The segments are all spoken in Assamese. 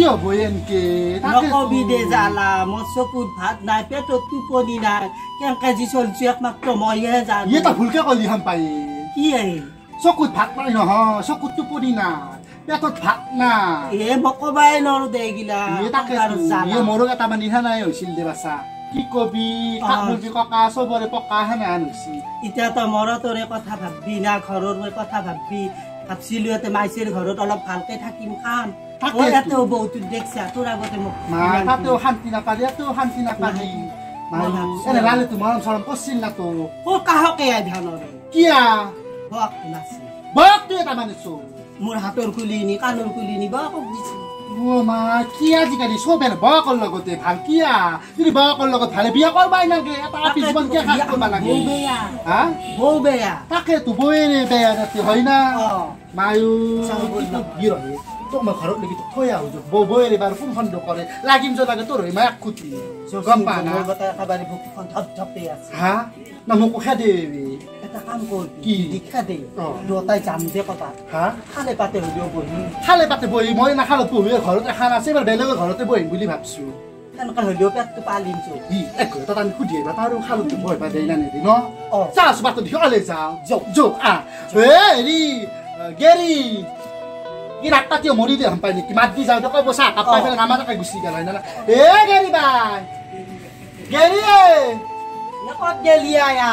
হ'ব এনকে নকবি দে জালা মোৰ চকুত ভাত নাই পেটত টোপনি নাই কেনেকে যি চলছি একমাত্ৰ মইহে জানো এটা ভুলকে কলি হাম পাই কি এই চকুত ভাত নাই নহয় চকুত টোপনি নাই পেটত ভাত নাই মই কবাই নৰো দে এইগিলা মোৰো এটা মানে নিহা নাই হৈছিল দে বাচা কি কবি কামুৰবি ককা চবৰে পকা হেনাহান হৈছি এতিয়া তই মৰ তোৰে কথা ভাববি না ঘৰৰ মই কথা ভাববি ভাবছিলো ইয়াতে মাইচীৰ ঘৰত অলপ ভালকে থাকিম খাম ইয়াতেও বহুত দেখছা তোৰ আগতে মোক তাতেও শান্তি নাপালি ইয়াতেও শান্তি নাপালি এনে লালেতো মৰম চৰম কৰিছিল না তো কাহকে ধ্যানৰে কিয়া বক নাছি বক তুই এটা মানিছো মোৰ হাতৰ কুলিনি কাণৰ কুলিনি বক দিছি ও মা কি আজিকালি চবেৰ বকৰ লগতে ভাল কিয়া তুমি বকৰ লগত ভালে বিয়া কৰবাই নাগে এটা আপিস বন কে খাস কৰবা লাগে হা বৌ বেয়া তাকে তো বৌৰে বেয়া নাতি হয় না মায়ু কি ৰহে তোক মই ঘৰত লাগি থৈ আহো বৌৰে বাৰ কোনখন কৰে লাগিম যে লাগে তোৰ হৈ মাক খুটি গম পা না একেবাৰে বুকুখন ধপ ধপে আছে হা না মোক খেদে এটা কাম কৰবি কি দীক্ষা দে দুটাই যাম দে কথা হা খালে পাতে হলিও বহি খালে পাতে বহি মই নাখালো পহুৱে ঘৰত এখন আছে এবাৰ বেলেগৰ ঘৰতে বহিম বুলি ভাবছো তেনেকুৱা হলিও পেটটো পালিমছো এক ঘৰত আমি সুধি আহিবা তাৰো খালতো বহিবা দেই না নেদি ন চাচ বাটত দেখি অলে যাওঁ যোগ হেৰি গেৰি কি ৰাস্তাটিও মৰি দে পাই নেকি মাত দি যাওঁ কব চাহ কাপ পাই পেলাই নামাতাকে গুচি গেল হয় না গেৰি বাই গেৰি ক'ত গেলি আয়া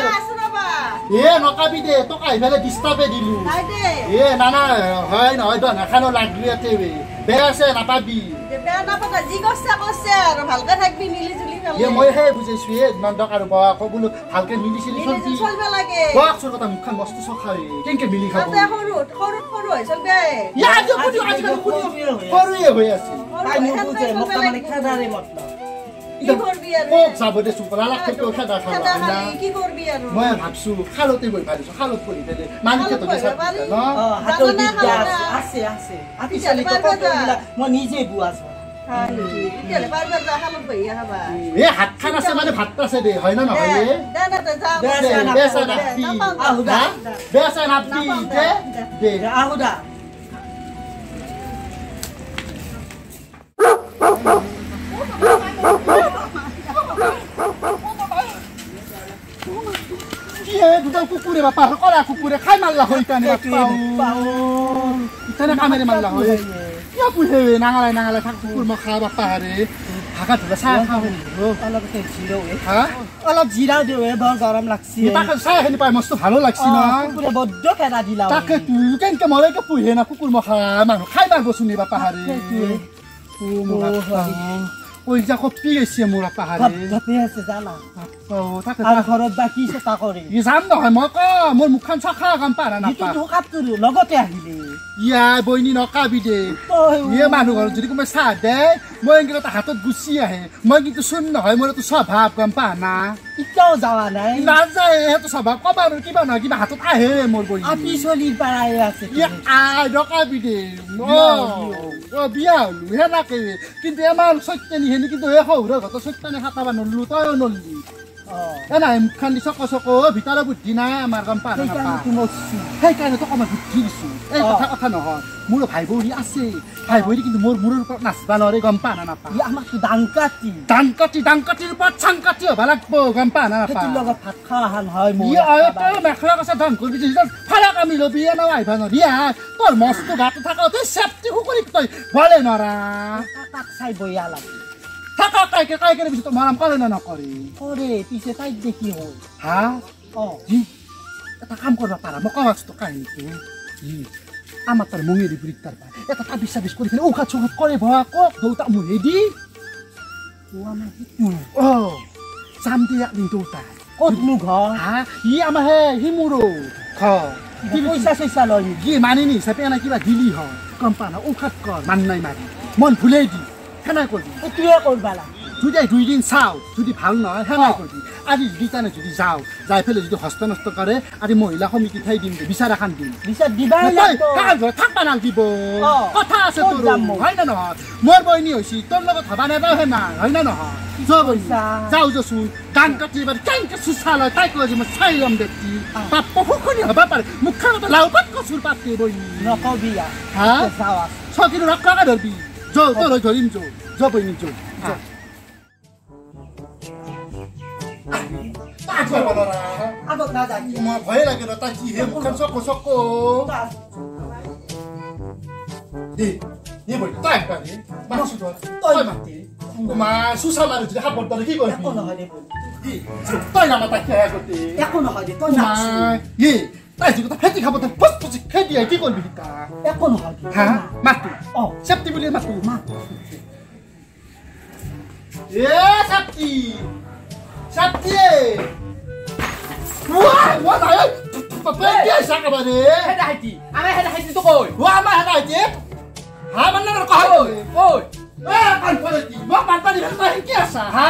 নকাবি দে তোক আহি পেলাই ডিষ্টাৰ্বে দিলো না হয় নহয় তই নাখানো লাগলি ইয়াতে বেয়া আছে নাপাবি মই সেই বুজাইছো নন্দক আৰু বক বোলো ভালকে মিলি চিলি বক চোৰ কথা মুখখন মস্ত চখাই কেনেকে মিলি খাব সৰুৱে হৈ আছে যাব দে চুপলা লাখ খেদা খাবা মই ভাবছো খালতে বহি ভাবিছো খালত পৰি পেলে মালিকে তো মই নিজে বুৱাছো হাত খান আছে মানে ভাত আছে দে হয় না নহয় বেচা নাপি দে আহুদা দুটাও কুকুরে বাপা কলা কুকুরে খাই মারলা হয় কানে ইতানে কামেরে মারলা হয় কিয় পুহে নাঙালাই থাক কুকুর মই খা বাপা রে ভাগা ধুলা চাহ খাও অলপ জিৰাও দিও বৰ গৰম লাগছি তাকে চাহ খানি পাই মস্ত ভালো লাগছি না কুকুৰে বড্ড খেদা দিলা তাকে তুই কেনকে মৰেকে পুহে না কুকুৰ মই খা মানুহ খাই মারব শুনি বাপা রে ওই যা কপি গেছে মোরা পাহাড়ে ধপে আছে জানা তাকে আর ঘৰত বাকি চেষ্টা কৰে যাম নহয় মই ক মোৰ মুখখন চখা কাম পাৰা না ইটো ধকাত কৰো লগতে আহিলে ইয়া বইনি নকাবি দে ইয়ে মানুহ ঘৰত যদি কোনোবাই চাহ দে মই এনেকে হাতত গুচি আহে মই কিন্তু শুন নহয় মোৰ তো স্বভাৱ গম পা না ইটাও যাৱা নাই নাযায় সেইটো স্বভাৱ কবা আৰু কিবা নহয় কিবা হাতত আহে মোৰ বইনি আপি চলিৰ পাৰাই আছে নকাবি দে বিয়া হলো সেনাকে কিন্তু আমাৰ সত্যনি হেনি কিন্তু এই সৌৰ ঘৰত সত্যনি খাটাবা নললো তইও নললি নাই মুখখন দি চক ভিতৰৰ বুদ্ধি নাই আমাৰ গম পা সেইকাৰণে তোক আমাৰ বুদ্ধি দিছো এই কথা নহয় মোৰ ভাই বৌৰী আছে ভাই বৌৰী কিন্তু মোৰ মূৰৰ ওপৰত নাচবা নৰে গম পা না নাপা আমাকতো ডাংকাটিৰ ওপৰত চাংকাটি হ'ব লাগব গম পা না নাপা লগত ভাত খোৱা হান হয় তই মেখেলা কচা ধন কৰিবি ফালা কামি ল'বি এনেও আহিবা নৰি তোৰ মস্তো গাটো থাকা তই চেফটি শুকুৰি তই ভলে নৰা তাক চাই বয়া লাগে থাকা কাইকে পিছত মৰম কৰে না নকৰে কৰে পিছে তাইক দেখি হ'ল হা এটা কাম কৰিব পাৰা মই কোৱা আছো কাহিনীটো আমাৰ তাৰ মঙেৰি বুঢ়ীক তাৰ পায় এটা তাবিজ চাবিজ কৰি কিনে ঔষধ চৌষধ কৰে ভয়া কক দেউতা মুহে দি যাম দি একদিন দেউতা ক'তনো ঘৰ ই আমাৰ হে সিমুৰো পইচা চইচা লয় কি মানিনি হিচাপে এনে কিবা দিলি হয় গম পা না ঔষধ কৰ মান নাই মাৰি মন ভুলেই দি সেনাই কৰিবি এইটোৱে কৰবা লাগে যদি 2 দিন চাও যদি ভাল নহয় সেনাই কৰিবি আজি দুইটানে যদি যাও যাই ফেলে যদি হস্ত নষ্ট কৰে আজি মহিলা সমিতি ঠাই দিম বিচাৰ এখন দিম বিচাৰ দিবাই লাগব থাকবা নালগিব কথা আছে তোৰ হয় না নহয় মোৰ বইনি হৈছি তোৰ লগত হবা নেদাও হে না হয় না নহয় যাও যচোন গান কাটিবাৰ কেনকে চুচা লয় তাই কয় যে মই চাই ল'ম দেখি পাপ শুকুনি হবা পাৰে মুখখন লাও পাত কচুৰ পাতে বইনি নকবি হা চকিৰ ৰক্ষাকে ধৰবি তই ধৰিম যা বহিনী যা আগত না যাই মই ভয়ে লাগে ন তাই যিহে মুখখন চক বই তাই পাৰি মাছো তই মাতি চুচা মাৰি যদি সাপৰ দৰে কি কৰিবি একো নহয় দে তই নামা তাক খেয়া গতি একো নহয় দে তই নাচ তাই যদি ফেটি খাব তই পচ পচি খেদি কি কৰিবি তা একো নহয় হা মাতো অ চেপ্তি বুলি মাতো চেপ্তি Wah, saya pergi saya kemana? Heda haiti, ame heda haiti tu koi. Wah, ame heda haiti. Ha, mana nak kau? Koi. Pan politi. Wah, pan politi kan kau kiasa, ha?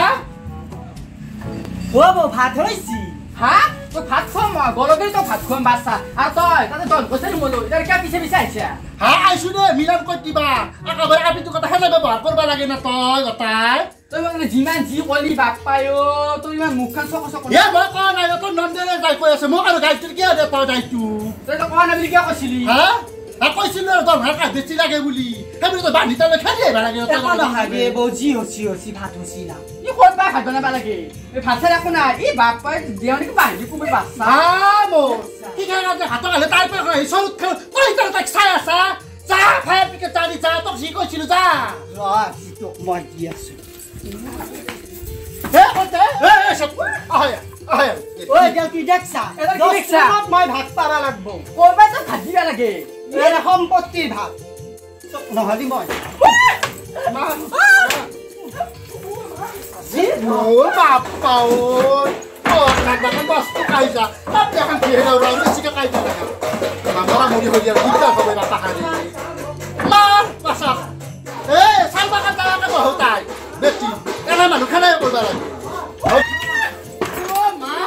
Wah, mau ভাত হইছি Ha? Tu ভাত khom, gologi tu ভাত khom basa. Ah, toy, tadi toy, kau sini mulu. Dari kau bisa aja. Ha, ai sudah milan kau tiba. Aku baru api tu kata hela bebar, korban lagi na toy, kata. Toy mana jiman ji koli bapa yo. Toy mana mukan sok. Ya, kau na yo tu nandere gai kau ya semua kalau gai tu kia ada toy gai tu. Toy tu kau nak beli kau sili. Ha? Aku sini tu mereka desi lagi buli. Kami tu bani tu lagi lagi. একো নহয় দে বজি হসি ভাত হসি না Ni kau apa hal mana lagi? Ni ভাত saya aku nak. I bapa dia ni kau bagi kau basa. Ah, mo. Kita nak hati kalau tak apa kau isot kau. Kau itu tak saya sa. Sa, saya pikir tadi sa tu si kau cilu sa. র সিটো মই দি আছো Siapa? Ayah. ওই দেও কি দেখছা এটা কি দেখছা? মই ভাত পারা লাগবো Kau apa tu hadi lagi? এর সম্পত্তির ভাত নহলি মই Oh, bapa oh. Oh, nak bos tu kaisa. Tapi akan dia orang ni sih kaisa lah. Mama mau dia kita kau berapa hari. Mar, masak. Salva kan tak nak kau hutai. Beti. Karena mana kana yang kau lagi. Oh, mar.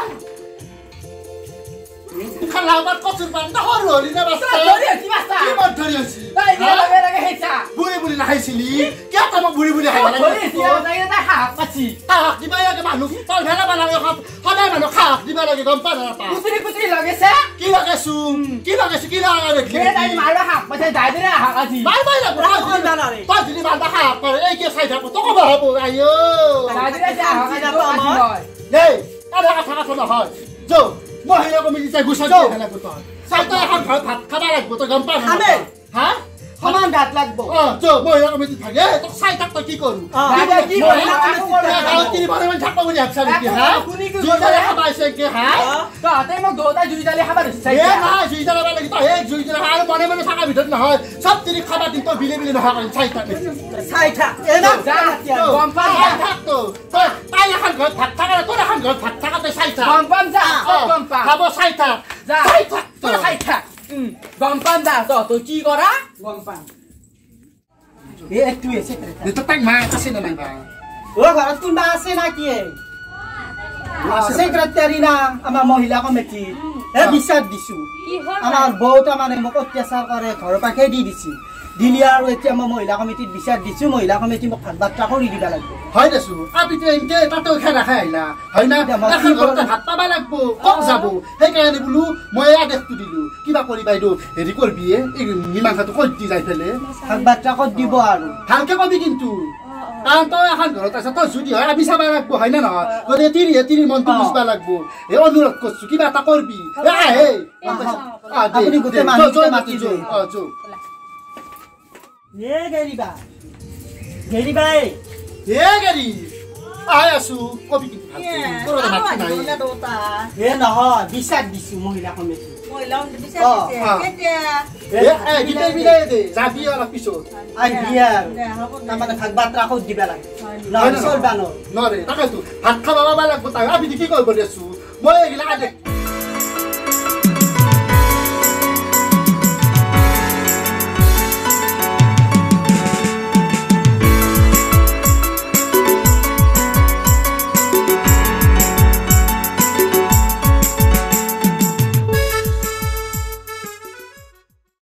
Bukan lawat kau surban dah horor ini masa. Dari di basa. Gimana dari sih? Lagi lagi hecha. Buri nak sili. Kita tak mau buri hai. Dari dia saya dah hak pasti. Di mana ke mana? Kalau mana mana yang ada mana kah? Di mana ke gambar apa? Putri lagi saya. Kila ke sum, kila ada. Dia tadi malah hak, macam dah ada hak aji. Mai lah, Kau jadi mana hak? Kalau saya dah potong apa? Ayo. Tadi aja hak aja tu aji. Hei, ada kata hal. Jo, mau hilang kau mesti gusar dia hilang kau. Saya tu akan khabar lagi, potong gambar. Ha? সমান ভাত লাগবো মই কমিটি থাকে তোক চাই থাক তই কি কৰো দাদা কি মই গাঁৱত তিনি বাৰ মান থাকব বুলি ভাবছা নেকি হা জুইদালে খাবাইছে কি হা তহঁতে মোক দুটা জুইদালে খাব দিছে এ নাই জুইদালে লাগি তই এই জুইদালে আৰু মনে থাকা ভিতৰত নহয় সব তিনি খাবা দিন তই বিলে নহয় চাই থাক চাই থাক এনা গম পাম চাই থাক তই তাই এখন ঘৰত ভাত থাকা তোৰ এখন ঘৰত ভাত থাকা তই চাই থাক গম পাম যা গম পাম খাব চাই থাক যা চাই থাক তই চাই থাক গম পাম যা তই কি কৰা গম পাম এ একটু এসে dito tag ma kasi naman ba ও ঘৰত কোনবা আছে নাকি সেক্রেটারি না আমার মহিলা কমিটি এ বিচার দিছো আমার বউটা মানে মোক অত্যাচার করে ঘর পাখে দি দিছি দিলি আৰু এতিয়া মই মহিলা কমিটিত বিচাৰ দিছো মহিলা কমিটি মোক ভাত বাৰ্তা কৰি দিবা লাগিব হয় দেছো আপনি তো এনকে তাতো খানা খাই আইলা হয় না এখন ঘৰতে ভাত পাবা লাগব কম যাব সেই কাৰণে বোলো মই আদেশটো দিলো কিবা কৰি বাইদেউ হেৰি কৰবি এই নিমাংখাটো কৈ দি যাই ফেলে ভাত বাৰ্তা কৰি দিব আৰু ভালকে কবি কিন্তু কাৰণ তই এখন ঘৰত আছ তই যদি হয় আমি চাবা লাগব হয় না নহয় গতিকে তিনি মনটো বুজবা লাগব এই অনুৰোধ কৰছো কিবা এটা কৰবি আপুনি গোটেই মানুহকেইটা মাতি যো এ গেৰিবা গেৰিবা এ গেৰি আই আছো কবি কিন্তু ভালকে তোৰ মাতি নাই এ নহয় বিচাৰ দিছো মহিলা কমিটি গীতে বিলাই দে যাবি অলপ পিছত আই বিয়া তাৰমানে ভাত বাৰ্তা কৰি দিবা লাগে নহয় চলবা নৰে তাকেতো ভাত খাব পাবা লাগব তাই আমি কি কৰিব দেছো মই এইগিলা